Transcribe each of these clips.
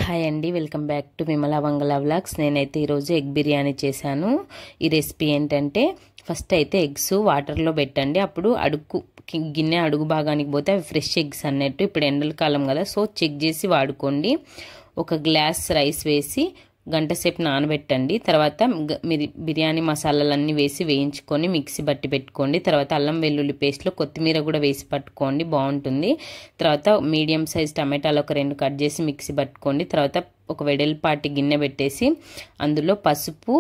Hi అండి, welcome back to Vimala Vangala vlogs. నేనైతే ఈరోజు ఎగ్ బిర్యానీ చేశాను. ఈ రెసిపీ ఏంటంటే, ఫస్ట్ అయితే ఎగ్స్ వాటర్లో పెట్టండి. అప్పుడు గిన్నె అడుగు భాగానికి పోతే అవి ఫ్రెష్ ఎగ్స్ అన్నట్టు. ఇప్పుడు ఎండల కాలం కదా, సో చెక్ చేసి వాడుకోండి. ఒక గ్లాస్ రైస్ వేసి గంట సేపు నానబెట్టండి. తర్వాత మీరు బిర్యానీ మసాలాలన్నీ వేసి వేయించుకొని మిక్సీ బట్టి పెట్టుకోండి. తర్వాత అల్లం వెల్లుల్లి పేస్ట్లో కొత్తిమీర కూడా వేసి పట్టుకోండి, బాగుంటుంది. తర్వాత మీడియం సైజ్ టమాటాలు ఒక 2 కట్ చేసి మిక్సీ పట్టుకోండి. తర్వాత ఒక వెడల్పాటి గిన్నె పెట్టేసి అందులో పసుపు,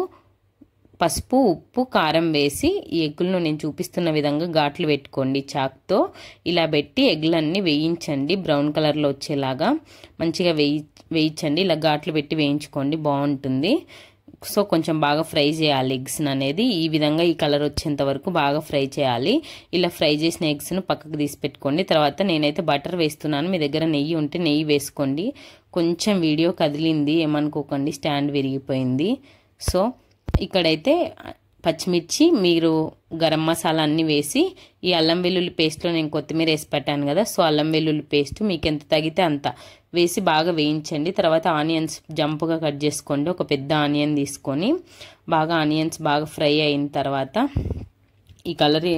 ఉప్పు, కారం వేసి ఈ ఎగ్గులను నేను చూపిస్తున్న విధంగా ఘాట్లు పెట్టుకోండి. చాక్తో ఇలా పెట్టి ఎగ్లన్నీ వేయించండి, బ్రౌన్ కలర్లో వచ్చేలాగా మంచిగా వేయించండి. ఇలా ఘాట్లు పెట్టి వేయించుకోండి, బాగుంటుంది. సో కొంచెం బాగా ఫ్రై చేయాలి ఎగ్స్ అనేది. ఈ విధంగా ఈ కలర్ వచ్చేంత వరకు బాగా ఫ్రై చేయాలి. ఇలా ఫ్రై చేసిన ఎగ్స్ను పక్కకు తీసి పెట్టుకోండి. తర్వాత నేనైతే బటర్ వేస్తున్నాను. మీ దగ్గర నెయ్యి ఉంటే నెయ్యి వేసుకోండి. కొంచెం వీడియో కదిలింది, ఏమనుకోకండి, స్టాండ్ విరిగిపోయింది. సో ఇక్కడైతే పచ్చిమిర్చి, మీరు గరం మసాలా అన్నీ వేసి ఈ అల్లం వెల్లుల్లి పేస్ట్లో నేను కొత్తిమీర వేసి పెట్టాను కదా, సో అల్లం వెల్లుల్లి పేస్ట్ మీకు ఎంత తగితే అంత వేసి బాగా వేయించండి. తర్వాత ఆనియన్స్ జంపుగా కట్ చేసుకోండి. ఒక పెద్ద ఆనియన్ తీసుకొని ఆనియన్స్ బాగా ఫ్రై అయిన తర్వాత ఈ కలర్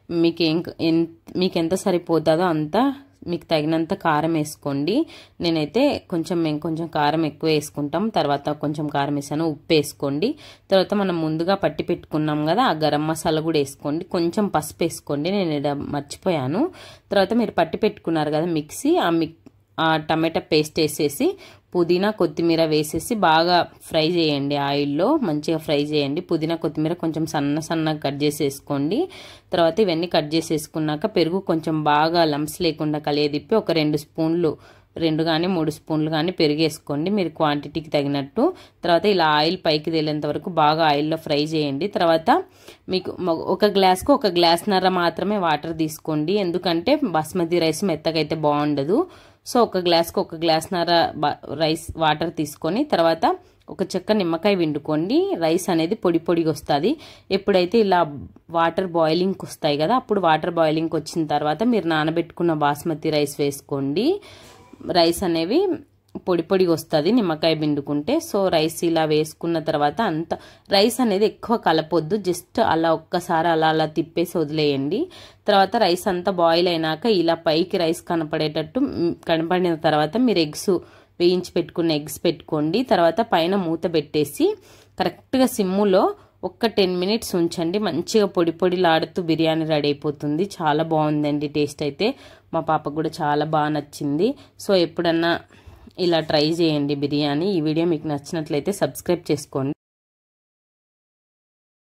మీకు ఎంత సరిపోతుందో అంత మీకు తగినంత కారం వేసుకోండి. నేనైతే మేము కొంచెం కారం ఎక్కువ వేసుకుంటాం. తర్వాత కొంచెం కారం వేసాను. ఉప్పు వేసుకోండి. తర్వాత మనం ముందుగా పట్టి పెట్టుకున్నాం కదా, ఆ గరం మసాలా కూడా వేసుకోండి. కొంచెం పసుపు వేసుకోండి, నేను మర్చిపోయాను. తర్వాత మీరు పట్టి పెట్టుకున్నారు కదా మిక్సీ, ఆ టమాటా పేస్ట్ వేసేసి పుదీనా, కొత్తిమీర వేసేసి బాగా ఫ్రై చేయండి. ఆయిల్లో మంచిగా ఫ్రై చేయండి. పుదీనా, కొత్తిమీర కొంచెం సన్నగా కట్ చేసేసుకోండి. తర్వాత ఇవన్నీ కట్ చేసేసుకున్నాక పెరుగు కొంచెం బాగా లంప్స్ లేకుండా కలియదిప్పి ఒక 2 స్పూన్లు, 2 కానీ 3 స్పూన్లు కానీ పెరుగు వేసుకోండి, మీరు క్వాంటిటీకి తగినట్టు. తర్వాత ఇలా ఆయిల్ పైకి తేలేంత వరకు బాగా ఆయిల్లో ఫ్రై చేయండి. తర్వాత మీకు ఒక గ్లాస్కు 1 గ్లాస్న్నర మాత్రమే వాటర్ తీసుకోండి, ఎందుకంటే బాస్మతి రైస్ మెత్తగైతే బాగుండదు. సో 1 గ్లాస్కు 1 గ్లాస్న్నర రైస్ వాటర్ తీసుకొని తర్వాత ఒక చెక్క నిమ్మకాయ పిండుకోండి. రైస్ అనేది పొడిగా వస్తుంది. ఎప్పుడైతే ఇలా వాటర్ బాయిలింగ్కి వస్తాయి కదా, అప్పుడు వాటర్ బాయిలింగ్కి వచ్చిన తర్వాత మీరు నానబెట్టుకున్న బాస్మతి రైస్ వేసుకోండి. రైస్ అనేవి పొడిగా వస్తుంది నిమ్మకాయ పిండుకుంటే. సో రైస్ ఇలా వేసుకున్న తర్వాత రైస్ అనేది ఎక్కువ కలపొద్దు, జస్ట్ అలా ఒక్కసారి అలా తిప్పేసి వదిలేయండి. తర్వాత రైస్ అంతా బాయిల్ అయినాక ఇలా పైకి రైస్ కనపడిన తర్వాత మీరు వేయించి పెట్టుకున్న ఎగ్స్ పెట్టుకోండి. తర్వాత పైన మూత పెట్టేసి కరెక్ట్గా సిమ్ములో ఒక 10 మినిట్స్ ఉంచండి. మంచిగా పొడిలాడుతూ బిర్యానీ రెడీ అయిపోతుంది. చాలా బాగుందండి టేస్ట్ అయితే. మా పాపకు కూడా చాలా బాగా నచ్చింది. సో ఎప్పుడన్నా ఇలా ట్రై చేయండి బిర్యానీ. ఈ వీడియో మీకు నచ్చినట్లయితే సబ్స్క్రైబ్ చేసుకోండి.